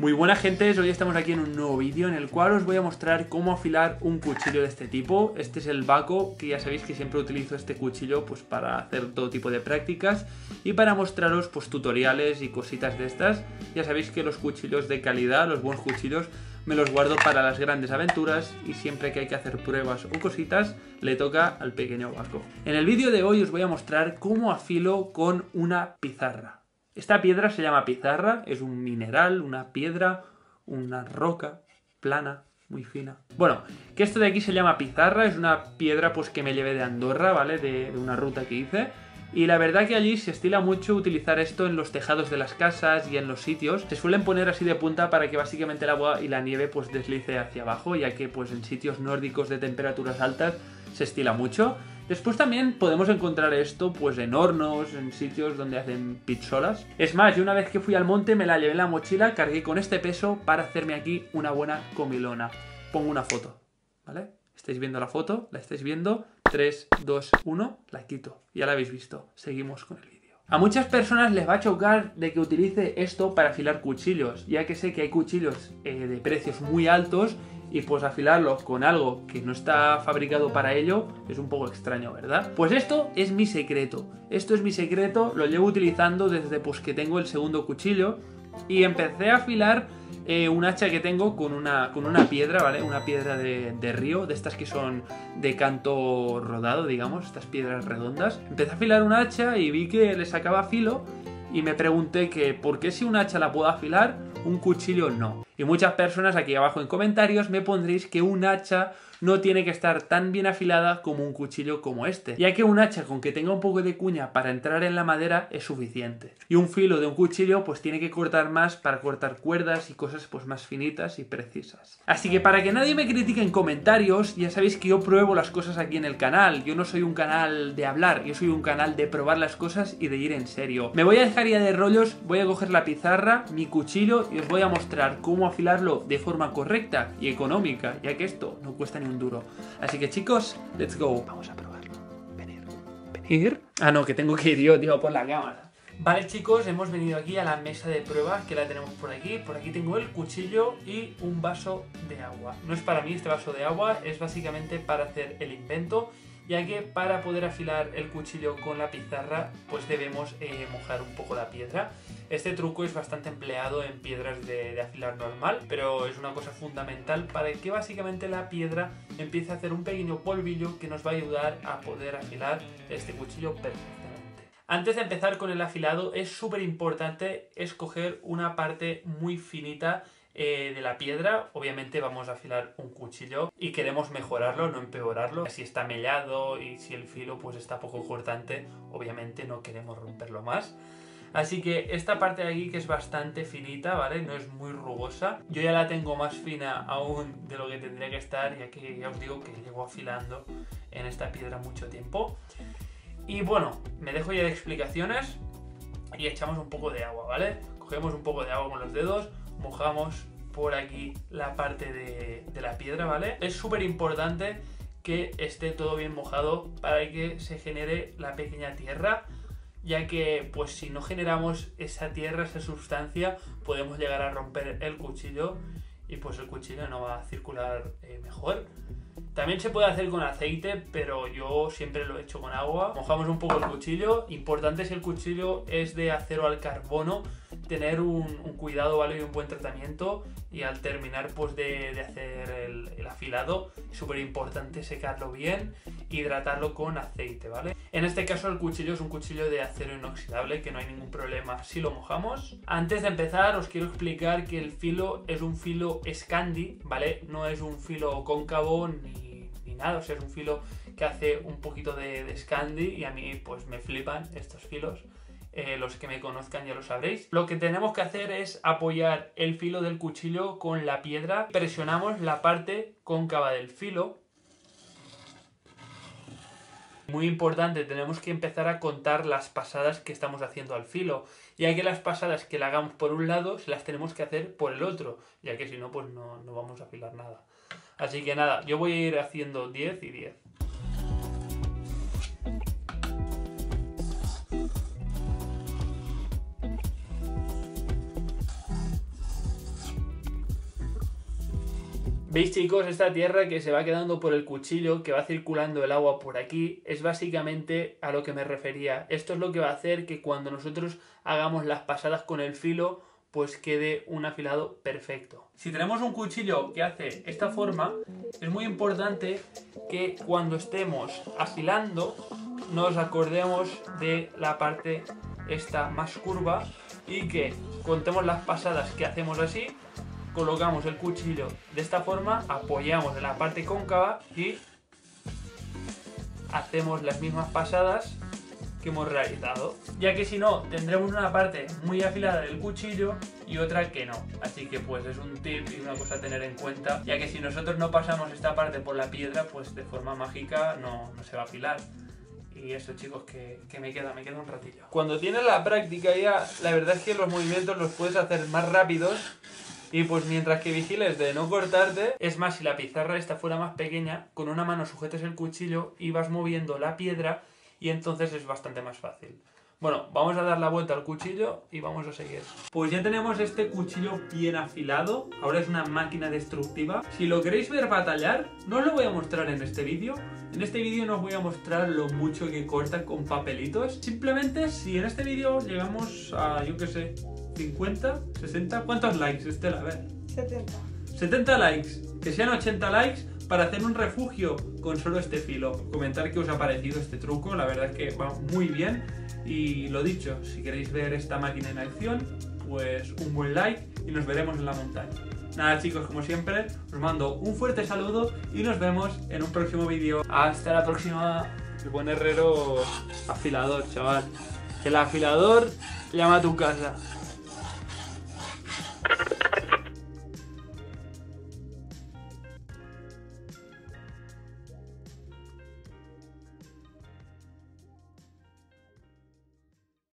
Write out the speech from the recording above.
Muy buena gente, hoy estamos aquí en un nuevo vídeo en el cual os voy a mostrar cómo afilar un cuchillo de este tipo. Este es el Baco, que ya sabéis que siempre utilizo este cuchillo pues para hacer todo tipo de prácticas y para mostraros pues tutoriales y cositas de estas. Ya sabéis que los cuchillos de calidad, los buenos cuchillos, me los guardo para las grandes aventuras y siempre que hay que hacer pruebas o cositas le toca al pequeño Baco. En el vídeo de hoy os voy a mostrar cómo afilo con una pizarra. Esta piedra se llama pizarra, es un mineral, una piedra, una roca plana, muy fina. Bueno, que esto de aquí se llama pizarra, es una piedra pues que me llevé de Andorra, ¿vale? De una ruta que hice. Y la verdad que allí se estila mucho utilizar esto en los tejados de las casas y en los sitios. Se suelen poner así de punta para que básicamente el agua y la nieve pues deslice hacia abajo, ya que pues en sitios nórdicos de temperaturas altas se estila mucho. Después también podemos encontrar esto pues en hornos, en sitios donde hacen pizzolas. Es más, yo una vez que fui al monte me la llevé en la mochila, cargué con este peso para hacerme aquí una buena comilona. Pongo una foto, ¿vale? ¿Estáis viendo la foto? ¿La estáis viendo? 3, 2, 1, la quito. Ya la habéis visto. Seguimos con el vídeo. A muchas personas les va a chocar de que utilice esto para afilar cuchillos, ya que sé que hay cuchillos de precios muy altos y pues afilarlos con algo que no está fabricado para ello es un poco extraño, ¿verdad? Pues esto es mi secreto. Esto es mi secreto, lo llevo utilizando desde pues que tengo el segundo cuchillo y empecé a afilar un hacha que tengo con una piedra, ¿vale? Una piedra de río, de estas que son de canto rodado, digamos, estas piedras redondas. Empecé a afilar un hacha y vi que le sacaba filo y me pregunté que ¿por qué si un hacha la puedo afilar, un cuchillo no? Y muchas personas aquí abajo en comentarios me pondréis que un hacha no tiene que estar tan bien afilada como un cuchillo como este, ya que un hacha con que tenga un poco de cuña para entrar en la madera es suficiente. Y un filo de un cuchillo pues tiene que cortar más para cortar cuerdas y cosas pues más finitas y precisas. Así que para que nadie me critique en comentarios, ya sabéis que yo pruebo las cosas aquí en el canal. Yo no soy un canal de hablar, yo soy un canal de probar las cosas y de ir en serio. Me voy a dejar ya de rollos, voy a coger la pizarra, mi cuchillo y os voy a mostrar cómo afilarlo de forma correcta y económica, ya que esto no cuesta ni un duro. Así que chicos, let's go. Vamos a probarlo. Venir. Ah, no, que tengo que ir yo, tío, por la cámara. Vale, chicos, hemos venido aquí a la mesa de pruebas, que la tenemos por aquí. Por aquí tengo el cuchillo y un vaso de agua. No es para mí este vaso de agua, es básicamente para hacer el invento, ya que para poder afilar el cuchillo con la pizarra pues debemos mojar un poco la piedra. Este truco es bastante empleado en piedras de afilar normal, pero es una cosa fundamental para que básicamente la piedra empiece a hacer un pequeño polvillo que nos va a ayudar a poder afilar este cuchillo perfectamente. Antes de empezar con el afilado es súper importante escoger una parte muy finita de la piedra. Obviamente vamos a afilar un cuchillo y queremos mejorarlo, no empeorarlo. Si está mellado y si el filo pues está poco cortante, obviamente no queremos romperlo más. Así que esta parte de aquí, que es bastante finita, ¿vale? No es muy rugosa. Yo ya la tengo más fina aún de lo que tendría que estar, ya que ya os digo que llevo afilando en esta piedra mucho tiempo. Y bueno, me dejo ya de explicaciones y echamos un poco de agua, ¿vale? Cogemos un poco de agua con los dedos, mojamos por aquí la parte de la piedra, ¿vale? Es súper importante que esté todo bien mojado para que se genere la pequeña tierra, ya que pues si no generamos esa tierra, esa sustancia, podemos llegar a romper el cuchillo y pues el cuchillo no va a circular mejor. También se puede hacer con aceite, pero yo siempre lo he hecho con agua. Mojamos un poco el cuchillo. Importante, si el cuchillo es de acero al carbono, tener un cuidado, ¿vale? Y un buen tratamiento. Y al terminar pues de hacer el afilado, es súper importante secarlo bien, hidratarlo con aceite, ¿vale? En este caso el cuchillo es un cuchillo de acero inoxidable, que no hay ningún problema si lo mojamos. Antes de empezar os quiero explicar que el filo es un filo Scandi, ¿vale? No es un filo cóncavo ni nada, o sea, es un filo que hace un poquito de Scandi y a mí pues me flipan estos filos. Los que me conozcan ya lo sabréis. Lo que tenemos que hacer es apoyar el filo del cuchillo con la piedra. Presionamos la parte cóncava del filo. Muy importante, tenemos que empezar a contar las pasadas que estamos haciendo al filo, ya que las pasadas que la hagamos por un lado se las tenemos que hacer por el otro, ya que si no pues no vamos a afilar nada. Así que nada, yo voy a ir haciendo 10 y 10. ¿Veis, chicos? Esta tierra que se va quedando por el cuchillo, que va circulando el agua por aquí, es básicamente a lo que me refería. Esto es lo que va a hacer que cuando nosotros hagamos las pasadas con el filo, pues quede un afilado perfecto. Si tenemos un cuchillo que hace esta forma, es muy importante que cuando estemos afilando nos acordemos de la parte esta más curva y que contemos las pasadas que hacemos así, colocamos el cuchillo de esta forma, apoyamos en la parte cóncava y hacemos las mismas pasadas que hemos realizado, ya que si no tendremos una parte muy afilada del cuchillo y otra que no. Así que pues es un tip y una cosa a tener en cuenta, ya que si nosotros no pasamos esta parte por la piedra, pues de forma mágica no se va a afilar. Y eso, chicos, que me queda un ratillo. Cuando tienes la práctica ya, la verdad es que los movimientos los puedes hacer más rápidos. Y pues mientras que vigiles de no cortarte, es más, si la pizarra esta fuera más pequeña, con una mano sujetes el cuchillo y vas moviendo la piedra y entonces es bastante más fácil. Bueno, vamos a dar la vuelta al cuchillo y vamos a seguir. Pues ya tenemos este cuchillo bien afilado, ahora es una máquina destructiva. Si lo queréis ver batallar, no os lo voy a mostrar en este vídeo. En este vídeo no os voy a mostrar lo mucho que corta con papelitos. Simplemente si en este vídeo llegamos a, yo qué sé, 50, 60, ¿cuántos likes, Estela? A ver. 70. 70 likes, que sean 80 likes para hacer un refugio con solo este filo. Comentar qué os ha parecido este truco, la verdad es que va muy bien. Y lo dicho, si queréis ver esta máquina en acción, pues un buen like y nos veremos en la montaña. Nada, chicos, como siempre, os mando un fuerte saludo y nos vemos en un próximo vídeo. Hasta la próxima. El buen herrero afilador, chaval. El afilador llama a tu casa.